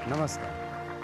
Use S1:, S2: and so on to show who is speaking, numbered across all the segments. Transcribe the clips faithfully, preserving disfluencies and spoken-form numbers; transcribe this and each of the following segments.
S1: नमस्कार।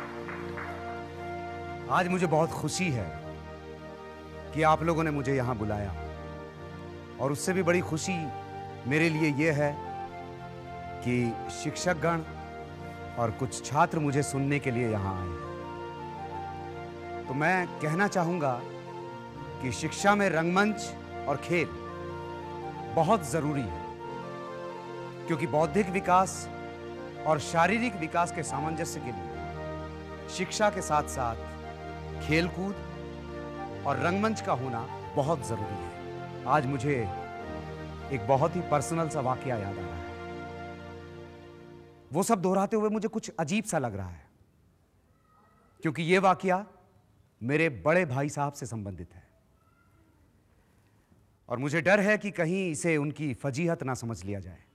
S1: आज मुझे बहुत खुशी है कि आप लोगों ने मुझे यहाँ बुलाया, और उससे भी बड़ी खुशी मेरे लिए यह है कि शिक्षकगण और कुछ छात्र मुझे सुनने के लिए यहाँ आए हैं। तो मैं कहना चाहूँगा कि शिक्षा में रंगमंच और खेल बहुत ज़रूरी है, क्योंकि बौद्धिक विकास और शारीरिक विकास के सामंजस्य के लिए शिक्षा के साथ साथ खेलकूद और रंगमंच का होना बहुत ज़रूरी है। आज मुझे एक बहुत ही पर्सनल सा वाकया याद आ रहा है। वो सब दोहराते हुए मुझे कुछ अजीब सा लग रहा है, क्योंकि ये वाकया मेरे बड़े भाई साहब से संबंधित है, और मुझे डर है कि कहीं इसे उनकी फजीहत ना समझ लिया जाए।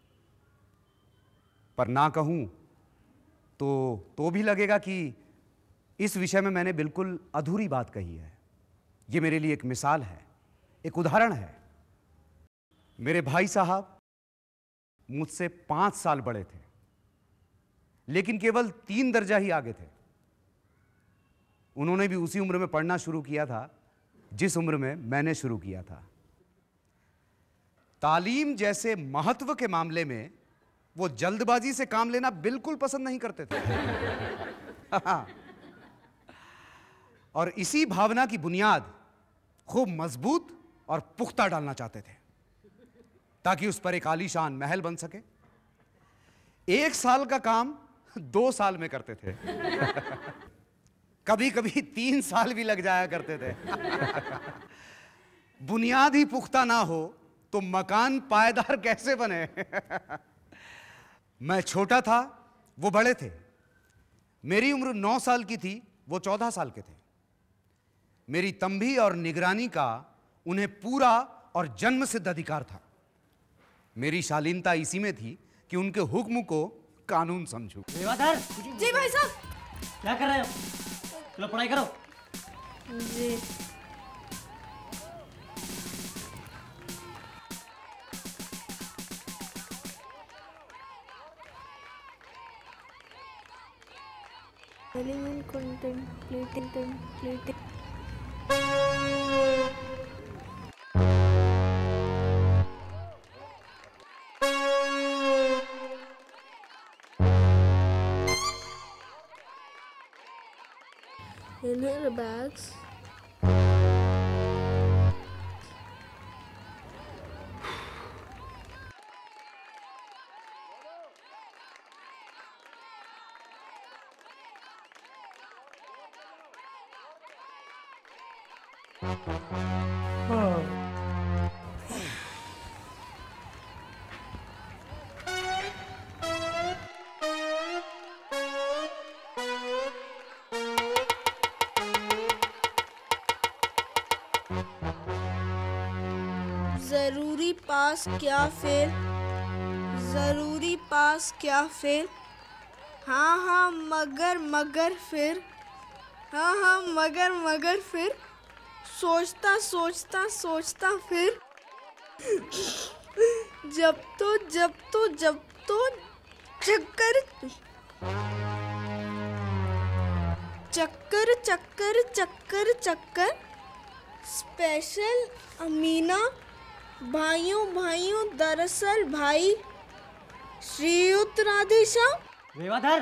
S1: पर ना कहूं तो तो भी लगेगा कि इस विषय में मैंने बिल्कुल अधूरी बात कही है। ये मेरे लिए एक मिसाल है, एक उदाहरण है। मेरे भाई साहब मुझसे पांच साल बड़े थे, लेकिन केवल तीन दर्जा ही आगे थे। उन्होंने भी उसी उम्र में पढ़ना शुरू किया था जिस उम्र में मैंने शुरू किया था। तालीम जैसे महत्व के मामले में वो जल्दबाजी से काम लेना बिल्कुल पसंद नहीं करते थे। और इसी भावना की बुनियाद खूब मजबूत और पुख्ता डालना चाहते थे, ताकि उस पर एक आलीशान महल बन सके। एक साल का काम दो साल में करते थे। कभी कभी तीन साल भी लग जाया करते थे। बुनियाद ही पुख्ता ना हो तो मकान पायदार कैसे बने? मैं छोटा था, वो बड़े थे। मेरी उम्र नौ साल की थी, वो चौदह साल के थे। मेरी तंबी और निगरानी का उन्हें पूरा और जन्म सिद्ध अधिकार था। मेरी शालीनता इसी में थी कि उनके हुक्म को कानून समझूं।
S2: देवाधर
S3: जी भाई साहब।
S2: क्या कर रहे हो? चलो पढ़ाई करो।
S3: जी। Element contemplating contemplating in her bags. जरूरी पास क्या फेल, जरूरी पास क्या फेल, हाँ हाँ मगर मगर फिर, हाँ हाँ मगर मगर फिर, सोचता सोचता सोचता फिर, जब तो जब तो जब तो चक्कर चक्कर चक्कर चक्कर चक्कर स्पेशल अमीना भाइयों भाइयों दरअसल भाई श्रीयुत राधेश्याम।
S2: देवाधर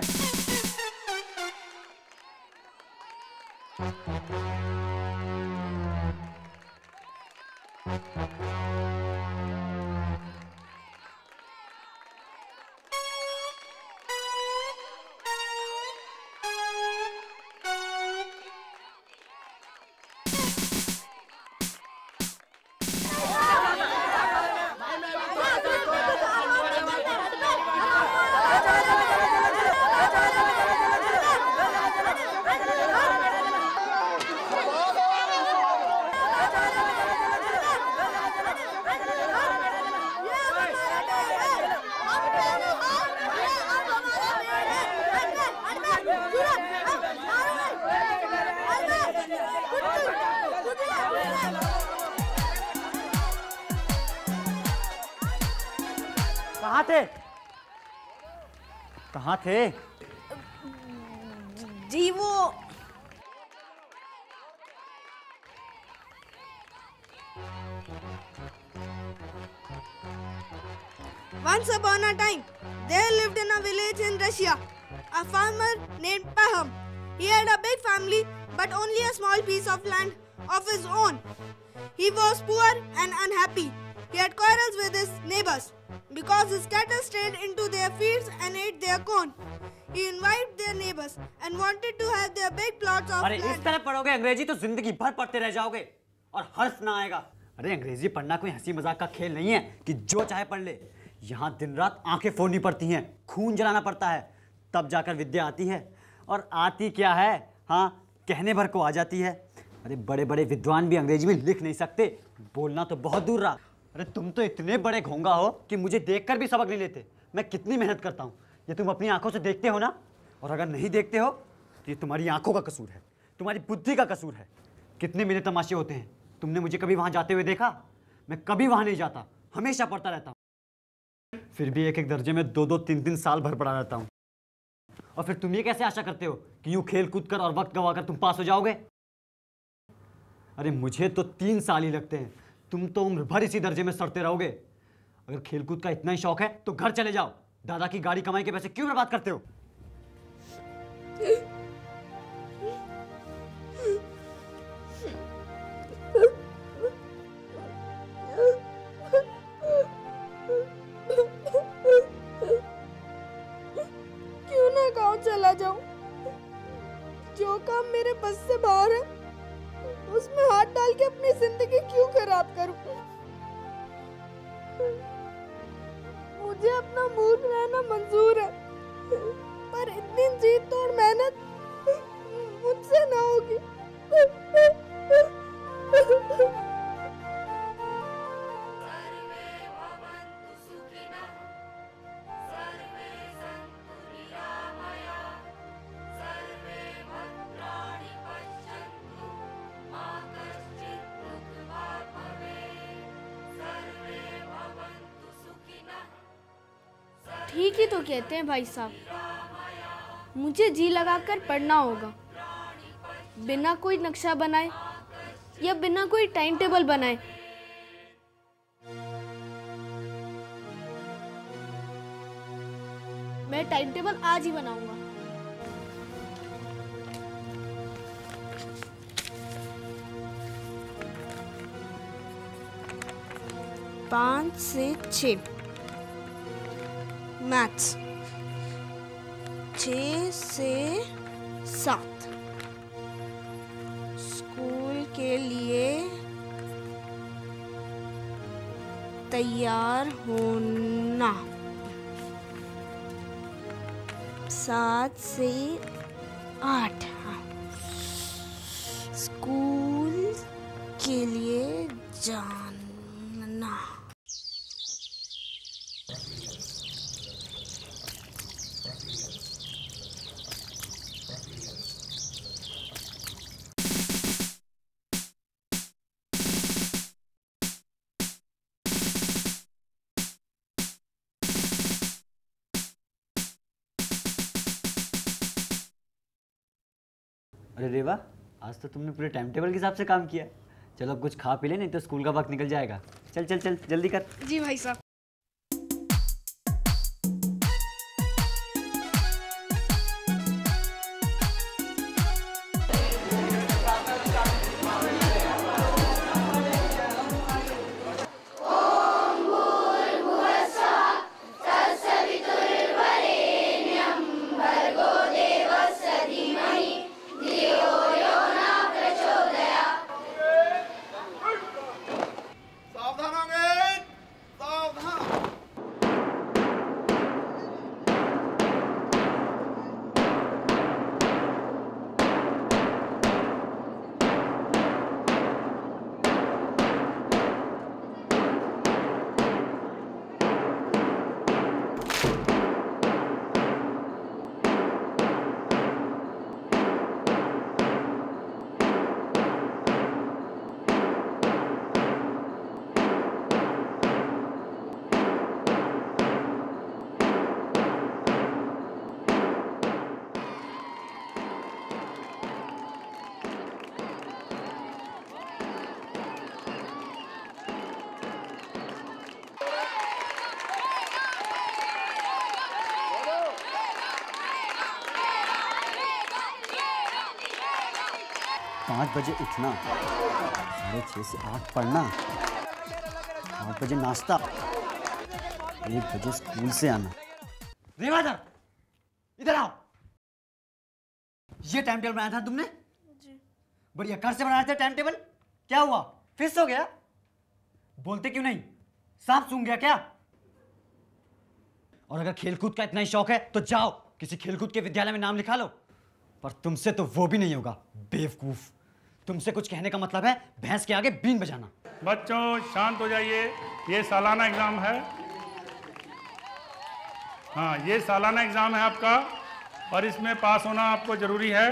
S2: कहाँ थे? कहाँ थे?
S3: जी वो Once upon a time, there lived in a village in Russia a farmer named Paham. He had a big family but only a small piece of land of his own. He was poor and unhappy. He had quarrels with his neighbors because his cattle strayed into their fields and ate their corn. He invited their neighbors and wanted to have their big plots of
S2: अरे
S3: land.
S2: इस तरह पढ़ोगे अंग्रेजी तो जिंदगी भर पढ़ते रह जाओगे और हर्ष ना आएगा। अरे अंग्रेजी पढ़ना कोई हंसी मजाक का खेल नहीं है कि जो चाहे पढ़ ले। यहाँ दिन रात आंखें फोड़नी पड़ती हैं, खून जलाना पड़ता है, तब जाकर विद्या आती है। और आती क्या है, हाँ कहने भर को आ जाती है। अरे बड़े बड़े विद्वान भी अंग्रेजी में लिख नहीं सकते, बोलना तो बहुत दूर रहा। अरे तुम तो इतने बड़े घोंगा हो कि मुझे देखकर भी सबक नहीं लेते। मैं कितनी मेहनत करता हूँ, ये तुम अपनी आंखों से देखते हो ना। और अगर नहीं देखते हो तो ये तुम्हारी आंखों का कसूर है, तुम्हारी बुद्धि का कसूर है। कितने मेरे तमाशे होते हैं, तुमने मुझे कभी वहाँ जाते हुए देखा? मैं कभी वहाँ नहीं जाता, हमेशा पढ़ता रहता हूँ। फिर भी एक एक दर्जे में दो दो तीन तीन साल भर पढ़ा रहता हूँ। और फिर तुम ये कैसे आशा करते हो कि यूँ खेल कूद कर और वक्त गंवाकर तुम पास हो जाओगे? अरे मुझे तो तीन साल ही लगते हैं, तुम तो उम्र भर इसी दर्जे में सड़ते रहोगे। अगर खेलकूद का इतना ही शौक है तो घर चले जाओ। दादा की गाड़ी कमाई के पैसे क्यों बर्बाद करते हो?
S3: क्यों ना गांव चला जाऊं? जो काम मेरे बस से बाहर है उसमें हाथ डाल के अपनी जिंदगी क्यों खराब करूं? मुझे अपना मूर्ख रहना मंजूर है, पर इतनी जी तोड़ मेहनत मुझसे ना होगी। ठीक ही तो कहते हैं भाई साहब, मुझे जी लगाकर पढ़ना होगा, बिना कोई नक्शा बनाए या बिना कोई टाइम टेबल बनाए। मैं टाइम टेबल आज ही बनाऊंगा। पाँच से छः मैथ्स, छः से सात स्कूल के लिए तैयार होना, सात से आठ स्कूल के लिए जाना।
S2: अरे रेवा, आज तो तुमने पूरे टाइम टेबल के हिसाब से काम किया। चलो अब कुछ खा पी ले, नहीं तो स्कूल का वक्त निकल जाएगा। चल चल चल जल्दी कर।
S3: जी भाई साहब।
S2: पाँच बजे उठना, साढ़े छः से आठ पढ़ना, आठ बजे नाश्ता, एक बजे स्कूल से आना। रेवादर, इधर आओ। ये टाइम टेबल बनाया था तुमने?
S3: जी।
S2: बढ़िया, घर से बनाया था टाइम टेबल? क्या हुआ, फिर हो गया? बोलते क्यों नहीं? सांप सूंघ गया क्या? और अगर खेलकूद का इतना ही शौक है तो जाओ किसी खेलकूद के विद्यालय में नाम लिखा लो। पर तुमसे तो वो भी नहीं होगा, बेवकूफ। तुमसे कुछ कहने का मतलब है भैंस के आगे बीन बजाना।
S4: बच्चों शांत हो जाइए, ये सालाना एग्जाम है। हाँ, ये सालाना एग्जाम है आपका और इसमें पास होना आपको जरूरी है।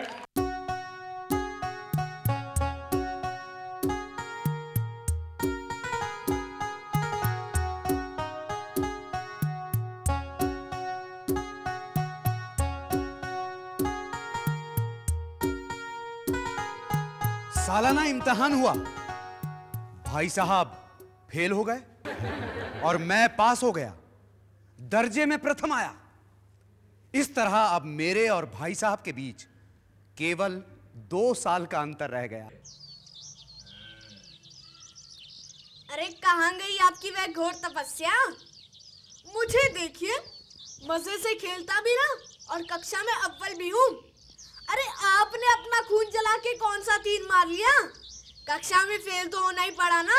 S1: सालाना इम्तिहान हुआ, भाई साहब फेल हो गए और मैं पास हो गया, दर्जे में प्रथम आया। इस तरह अब मेरे और भाई साहब के बीच केवल दो साल का अंतर रह गया।
S3: अरे कहाँ गई आपकी वह घोर तपस्या? मुझे देखिए, मजे से खेलता भी ना और कक्षा में अव्वल भी हूँ। अरे आपने अपना खून जला के कौन सा तीर मार लिया? कक्षा में फेल तो होना ही पड़ा ना।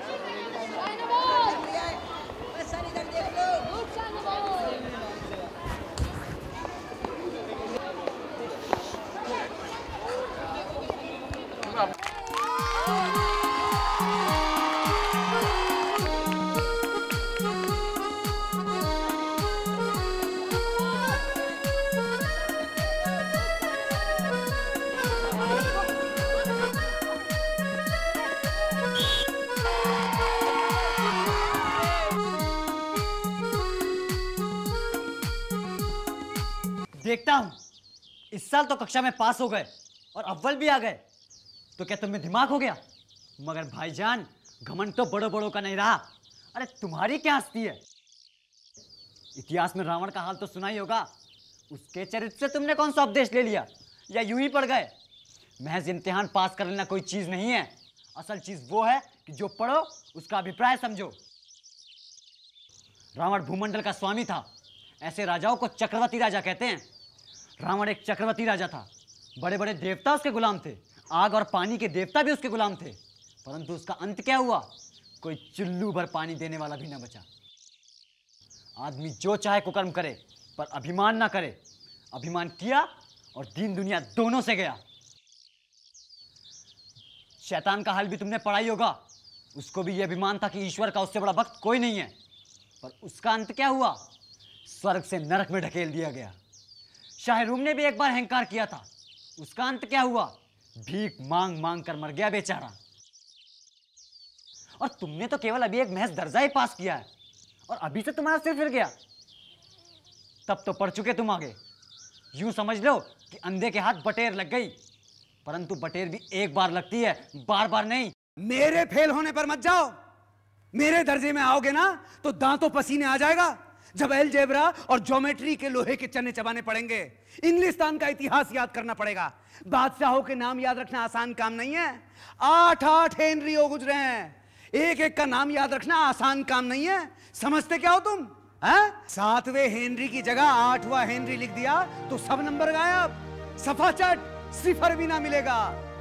S2: देखता हूं, इस साल तो कक्षा में पास हो गए और अव्वल भी आ गए, तो क्या तुम्हें दिमाग हो गया? मगर भाईजान, घमंड तो बड़ों बड़ों का नहीं रहा। अरे तुम्हारी क्या हस्ती है? इतिहास में रावण का हाल तो सुना ही होगा। उसके चरित्र से तुमने कौन सा उपदेश ले लिया, या यूं ही पढ़ गए? महज इम्तिहान पास कर लेना कोई चीज नहीं है। असल चीज वो है कि जो पढ़ो उसका अभिप्राय समझो। रावण भूमंडल का स्वामी था, ऐसे राजाओं को चक्रवर्ती राजा कहते हैं। रावण एक चक्रवर्ती राजा था, बड़े बड़े देवता उसके गुलाम थे, आग और पानी के देवता भी उसके गुलाम थे। परंतु उसका अंत क्या हुआ? कोई चुल्लू भर पानी देने वाला भी न बचा। आदमी जो चाहे कुकर्म करे, पर अभिमान ना करे। अभिमान किया और दीन दुनिया दोनों से गया। शैतान का हाल भी तुमने पढ़ा ही होगा। उसको भी यह अभिमान था कि ईश्वर का उससे बड़ा भक्त कोई नहीं है। पर उसका अंत क्या हुआ? स्वर्ग से नरक में ढकेल दिया गया। शाहरुम ने भी एक बार अहंकार किया था, उसका अंत क्या हुआ? भीख मांग मांग कर मर गया बेचारा। और तुमने तो केवल अभी एक महज दर्जा ही पास किया है और अभी से तुम्हारा सिर फिर गया। तब तो पढ़ चुके तुम आगे। यूं समझ लो कि अंधे के हाथ बटेर लग गई, परंतु बटेर भी एक बार लगती है, बार बार नहीं।
S1: मेरे फेल होने पर मत जाओ। मेरे दर्जे में आओगे ना तो दांतों पसीने आ जाएगा जब अलजेब्रा और ज्योमेट्री के लोहे के चने चबाने पड़ेंगे। इंग्लिस्तान का इतिहास याद करना पड़ेगा। बादशाहों के नाम याद रखना आसान काम नहीं है। आठ आठ हेनरी हो गुजरे हैं, एक एक का नाम याद रखना आसान काम नहीं है। समझते क्या हो तुम? है? सातवें हेनरी की जगह आठवां हेनरी लिख दिया तो सब नंबर गायब, सफा चट, सिफर भी ना मिलेगा।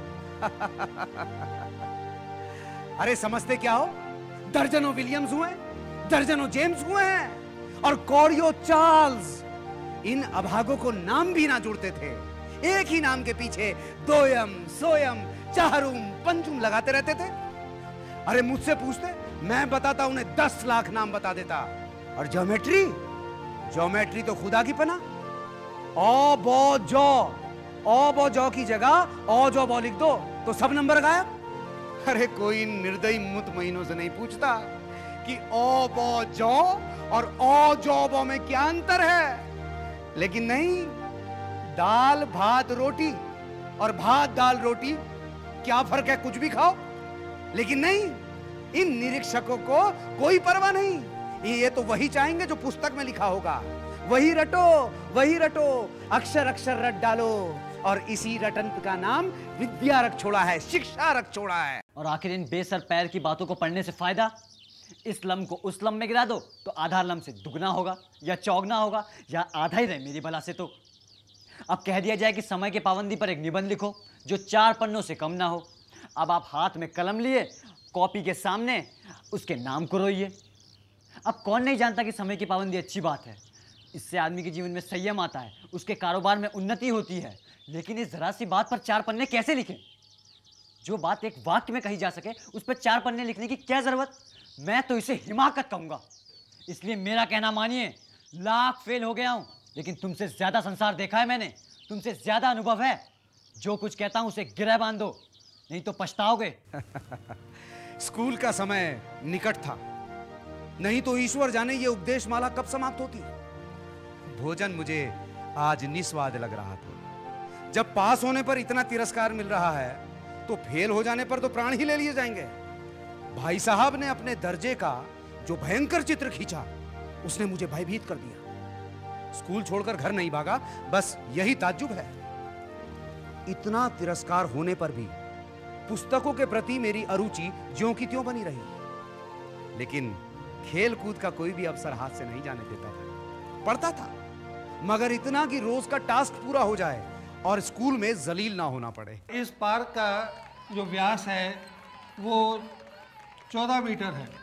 S1: अरे समझते क्या हो? दर्जनों विलियम्स हुए, दर्जनों जेम्स हुए हैं और कौड़ियों चार्ल्स। इन अभागों को नाम भी ना जुड़ते थे। एक ही नाम के पीछे दोयम, सोयम, चाहरुम, पंचुम लगाते रहते थे। अरे मुझसे पूछते, मैं बताता उन्हें दस लाख नाम बता देता। और ज्योमेट्री, ज्योमेट्री तो खुदा की पना। ओ बो जौ, ओ बो जौ की जगह ओ जौ बो लिख दो तो सब नंबर गायब। अरे कोई निर्दयी मुतमईनों से नहीं पूछता कि ओ बो जौ और ओ जौ बो में क्या अंतर है। लेकिन नहीं, दाल भात रोटी और भात दाल रोटी क्या फर्क है, कुछ भी खाओ। लेकिन नहीं, इन निरीक्षकों को कोई परवाह नहीं। ये तो वही चाहेंगे जो पुस्तक में लिखा होगा। वही रटो, वही रटो, अक्षर अक्षर रट डालो, और इसी रटंत का नाम विद्या रख छोड़ा है, शिक्षा रख छोड़ा है।
S2: और आखिर इन बेसर पैर की बातों को पढ़ने से फायदा? इस लम को उस लम में गिरा दो तो आधा लम से दुगना होगा या चौगना होगा या आधा ही रहे मेरी भला से। तो अब कह दिया जाए कि समय की पाबंदी पर एक निबंध लिखो जो चार पन्नों से कम ना हो। अब आप हाथ में कलम लिए कॉपी के सामने उसके नाम को रोइए। अब कौन नहीं जानता कि समय की पाबंदी अच्छी बात है, इससे आदमी के जीवन में संयम आता है, उसके कारोबार में उन्नति होती है। लेकिन इस जरा सी बात पर चार पन्ने कैसे लिखें? जो बात एक वाक्य में कही जा सके उस पर चार पन्ने लिखने की क्या जरूरत? मैं तो इसे हिमाकत कहूंगा। इसलिए मेरा कहना मानिए, लाख फेल हो गया हूं लेकिन तुमसे ज्यादा संसार देखा है मैंने, तुमसे ज्यादा अनुभव है। जो कुछ कहता हूं उसे गिरह बांध दो, नहीं तो पछताओगे।
S1: स्कूल का समय निकट था, नहीं तो ईश्वर जाने ये उपदेश माला कब समाप्त होती। भोजन मुझे आज निस्वाद लग रहा था। जब पास होने पर इतना तिरस्कार मिल रहा है तो फेल हो जाने पर तो प्राण ही ले लिए जाएंगे। भाई साहब ने अपने दर्जे का जो भयंकर चित्र खींचा उसने मुझे भयभीत कर दिया। स्कूल छोड़कर घर नहीं भागा, बस यही ताज्जुब है। इतना तिरस्कार होने पर भी पुस्तकों के प्रति मेरी अरुचि ज्यों की त्यों बनी रही। लेकिन खेल कूद का कोई भी अवसर हाथ से नहीं जाने देता था। पढ़ता था मगर इतना कि रोज का टास्क पूरा हो जाए और स्कूल में जलील ना होना पड़े।
S5: इस पार्क का जो व्यास है वो चौदह मीटर है।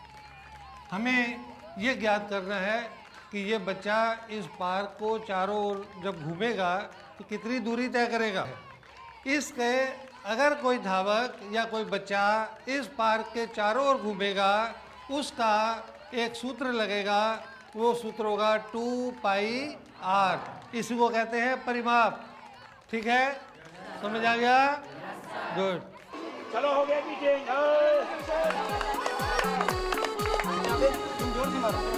S5: हमें ये ज्ञात करना है कि ये बच्चा इस पार्क को चारों ओर जब घूमेगा तो कितनी दूरी तय करेगा। इसके अगर कोई धावक या कोई बच्चा इस पार्क के चारों ओर घूमेगा उसका एक सूत्र लगेगा, वो सूत्र होगा टू पाई आर। इसी को कहते हैं परिमाप। ठीक है, समझ आ गया? गुड,
S4: चलो हो गया मीटिंग।
S2: तुम जोर से मारो।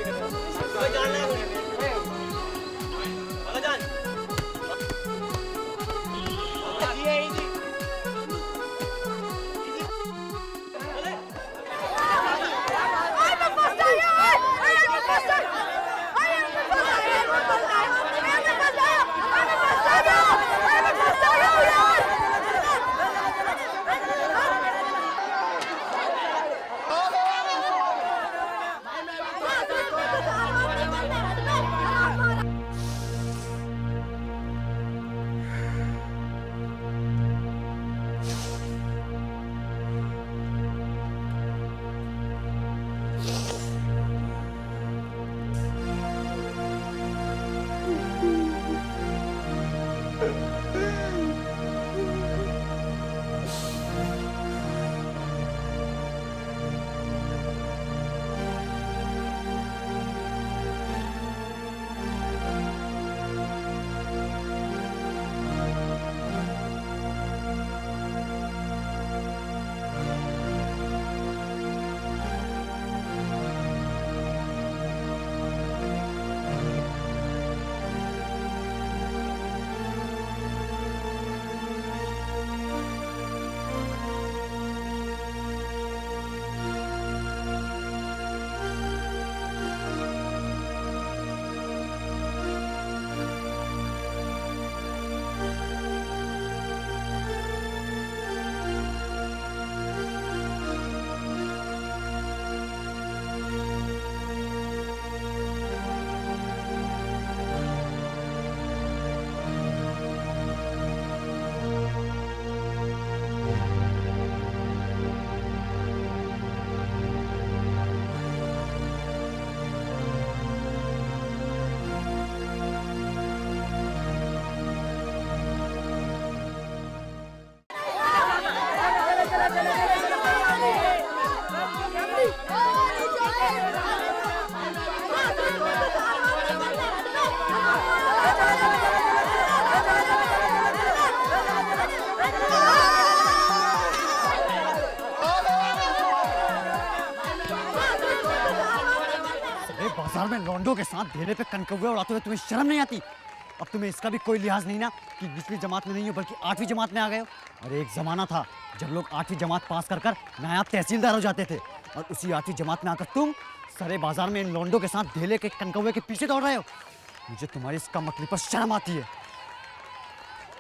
S2: बाजार में लौंडों के साथ ढेले पे कनकौवे उड़ाते हुए तुम्हें शर्म नहीं आती? अब तुम्हें इसका भी कोई लिहाज नहीं ना कि बीसवीं जमात में नहीं हो बल्कि आठवीं जमात में आ गए हो। अरे एक जमाना था जब लोग आठवीं जमात पास कर कर नायाब तहसीलदार हो जाते थे और उसी आठवीं जमात में आकर तुम सारे बाजार में इन लौंडों के साथ ढेले के कनकौवे के पीछे दौड़ रहे हो। मुझे तुम्हारी इस कमकली पर शर्म आती है।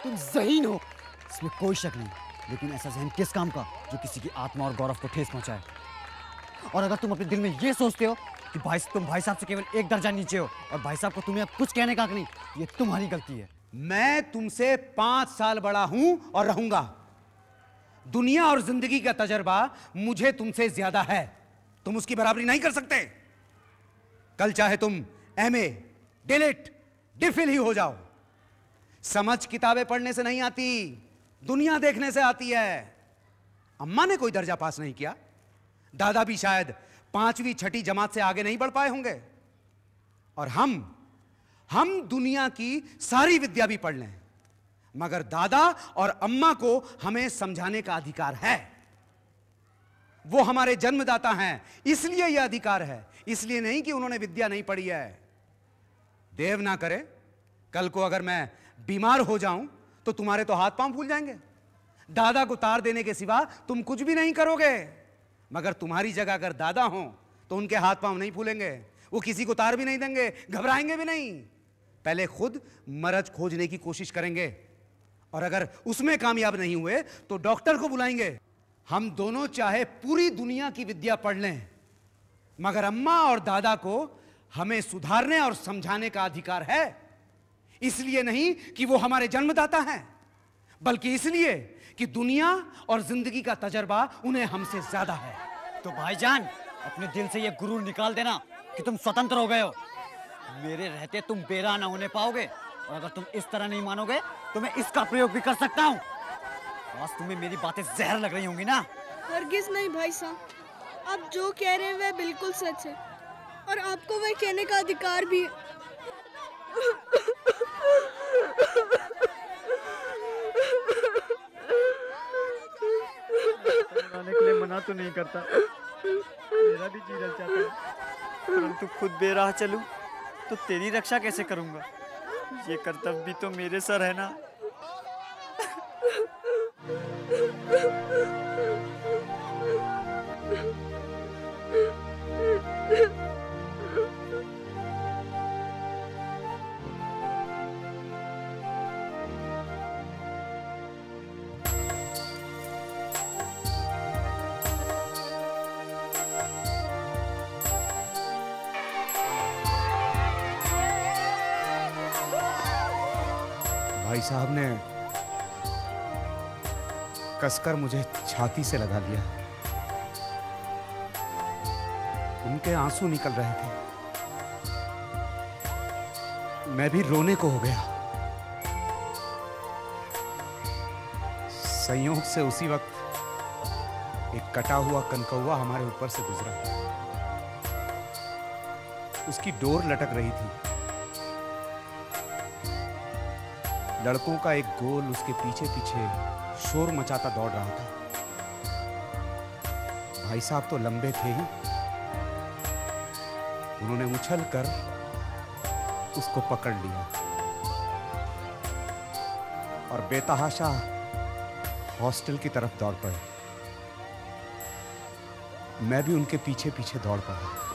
S2: तुम ज़हीन हो, इसमें कोई शक नहीं। लेकिन ऐसा ज़हन किस काम का जो किसी की आत्मा और गौरव को ठेस पहुंचाए? और अगर तुम अपने दिल में ये सोचते हो कि भाई तुम भाई साहब से केवल एक दर्जा नीचे हो और भाई साहब को तुम्हें अब कुछ कहने का हक नहीं, ये तुम्हारी गलती है।
S1: मैं तुमसे पांच साल बड़ा हूं और रहूंगा। दुनिया और जिंदगी का तजर्बा मुझे तुमसे ज्यादा है, तुम उसकी बराबरी नहीं कर सकते। कल चाहे तुम एमए, डिलिट, डिफिल ही हो जाओ, समझ किताबें पढ़ने से नहीं आती, दुनिया देखने से आती है। अम्मा ने कोई दर्जा पास नहीं किया, दादा भी शायद पांचवी छठी जमात से आगे नहीं बढ़ पाए होंगे, और हम हम दुनिया की सारी विद्या भी पढ़ लें, मगर दादा और अम्मा को हमें समझाने का अधिकार है। वो हमारे जन्मदाता हैं, इसलिए यह अधिकार है, इसलिए नहीं कि उन्होंने विद्या नहीं पढ़ी है। देव ना करे कल को अगर मैं बीमार हो जाऊं तो तुम्हारे तो हाथ पांव फूल जाएंगे। दादा को तार देने के सिवा तुम कुछ भी नहीं करोगे, मगर तुम्हारी जगह अगर दादा हो तो उनके हाथ पांव नहीं फूलेंगे, वो किसी को तार भी नहीं देंगे, घबराएंगे भी नहीं, पहले खुद मरज खोजने की कोशिश करेंगे, और अगर उसमें कामयाब नहीं हुए तो डॉक्टर को बुलाएंगे। हम दोनों चाहे पूरी दुनिया की विद्या पढ़ लें, मगर अम्मा और दादा को हमें सुधारने और समझाने का अधिकार है। इसलिए नहीं कि वो हमारे जन्मदाता हैं, बल्कि इसलिए कि दुनिया और जिंदगी का तजर्बा उन्हें हमसे ज्यादा है।
S2: तो भाईजान, अपने दिल से ये गुरूर निकाल देना कि तुम स्वतंत्र हो गए हो। मेरे रहते तुम बेरा ना होने पाओगे, और अगर तुम इस तरह नहीं मानोगे तो मैं इसका प्रयोग भी कर सकता हूँ। आज तुम्हें मेरी बातें जहर लग रही होंगी ना?
S3: हरगिज नहीं भाई साहब, आप जो कह रहे हैं वह बिल्कुल सच है, और आपको वह कहने का अधिकार भी है।
S2: बनाने के लिए मना तो नहीं करता, मेरा भी जी रह जाता है, परंतु खुद बेराह चलूं तो तेरी रक्षा कैसे करूंगा? ये कर्तव्य भी तो मेरे सर है ना।
S1: भाई साहब ने कसकर मुझे छाती से लगा लिया, उनके आंसू निकल रहे थे, मैं भी रोने को हो गया। संयोग से उसी वक्त एक कटा हुआ कनकौवा हमारे ऊपर से गुजरा, उसकी डोर लटक रही थी, लड़कों का एक गोल उसके पीछे पीछे शोर मचाता दौड़ रहा था। भाई साहब तो लंबे थे ही, उन्होंने उछल कर उसको पकड़ लिया और बेतहाशा हॉस्टल की तरफ दौड़ पड़े। मैं भी उनके पीछे पीछे दौड़ पड़ा।